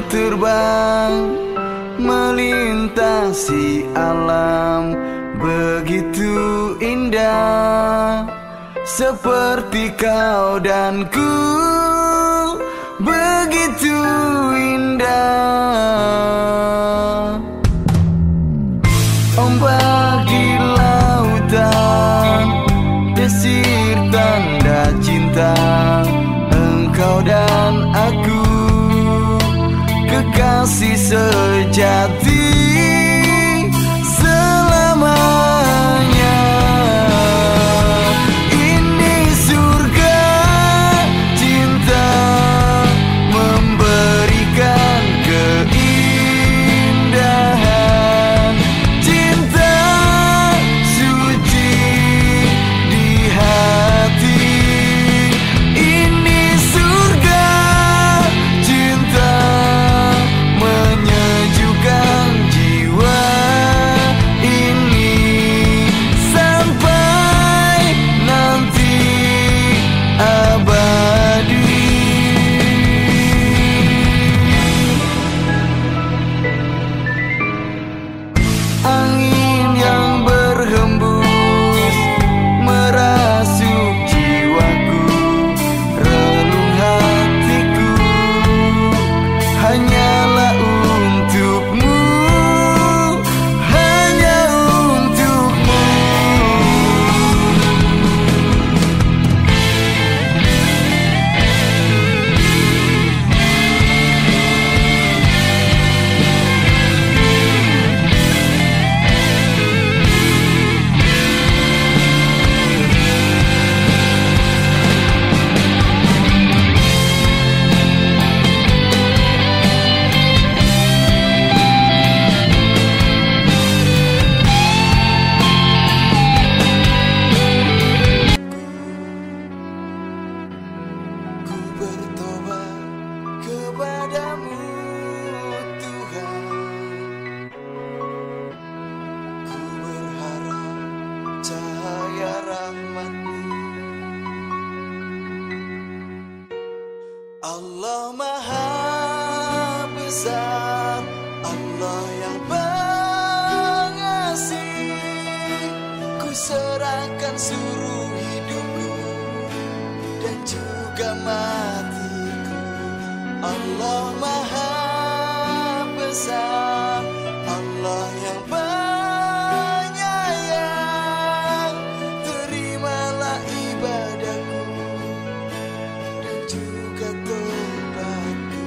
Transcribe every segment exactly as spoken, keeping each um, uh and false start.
terbang melintasi alam, begitu indah seperti kau dan ku, begitu indah. Ombak di lautan, desir tanda cinta, engkau dan aku, kekasih sejati selamanya. Ini surga cinta, memberikan keindahan, cinta suci di hati. Ini surga cinta, menyejukkan jiwa ini sampai nanti abadi. Angin yang berhembus merasuk jiwaku, relung hatiku, hanyalah untukmu, hanya untukmu. Ku bertobat kepadamu Tuhan, ku berharap cahaya rahmat-Mu. Allah Maha Besar, Allah yang pengasih, ku serahkan seluruh hidupku dan juga matiku. Allah Maha Besar, Allah yang penyayang, terimalah ibadahku dan juga tobatku.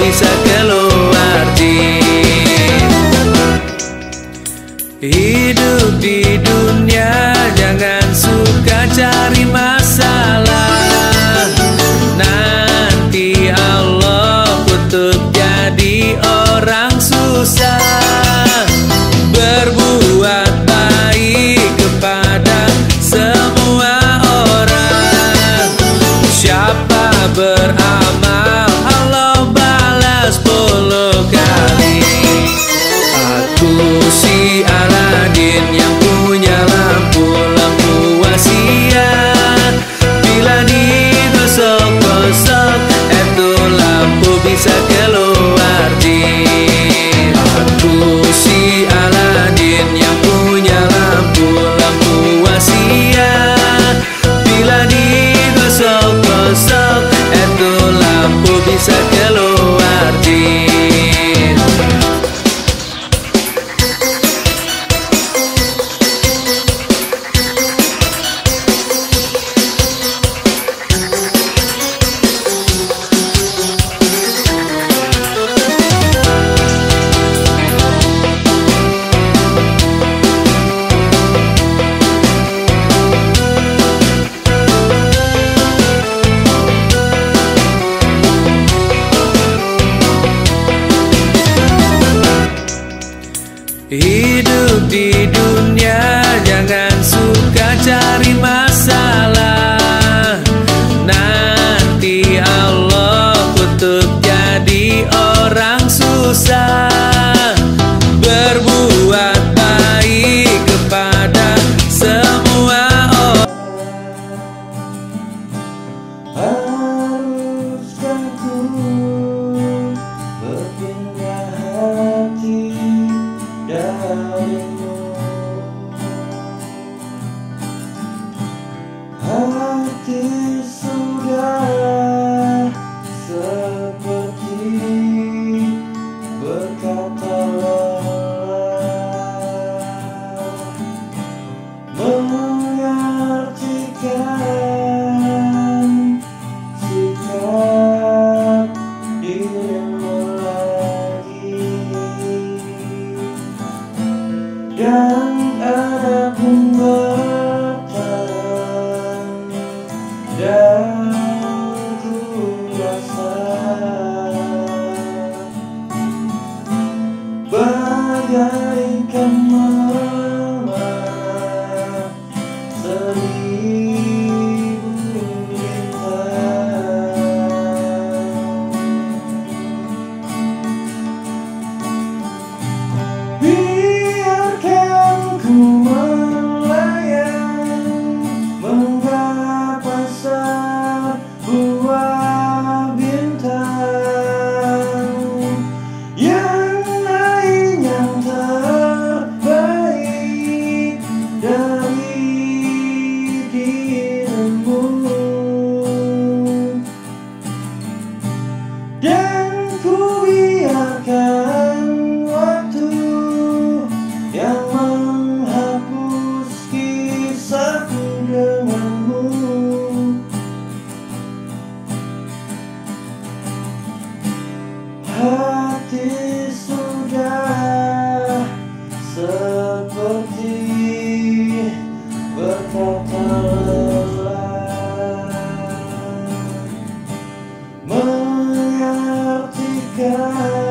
bisa keluar jin. Hidup di dunia jangan suka cari masalah, nanti Allah kutuk jadi orang susah. Berbuat baik kepada semua orang, siapa beramal Allah balas puluh kali. Aku si Aladin yang punya lampu-lampu wasiat, bila digosok-gosok itu lampu bisa keluar jin. Aku si Aladin yang punya lampu-lampu wasiat, bila digosok-gosok itu lampu bisa keluar jin. Hidup di dunia jangan suka cari masalah, nanti Allah kutuk jadi orang susah. Berbuat baik kepada semua orang. Haruskah ku berpindah hati darimu? Hati sudah seperti berkata lelah, mengartikan sikap dirimu lagi. Dan ada pun bertahan, dan ku rasa bagaikan memanah seribu bintang. Biarkan ku melayang menggapai sebuah bintang, yang lain yang terbaik dari dirimu. Dan ku biarkan waktu yang menghapus kisahku denganmu. Hati sudah seperti berkata lelah, mengartikan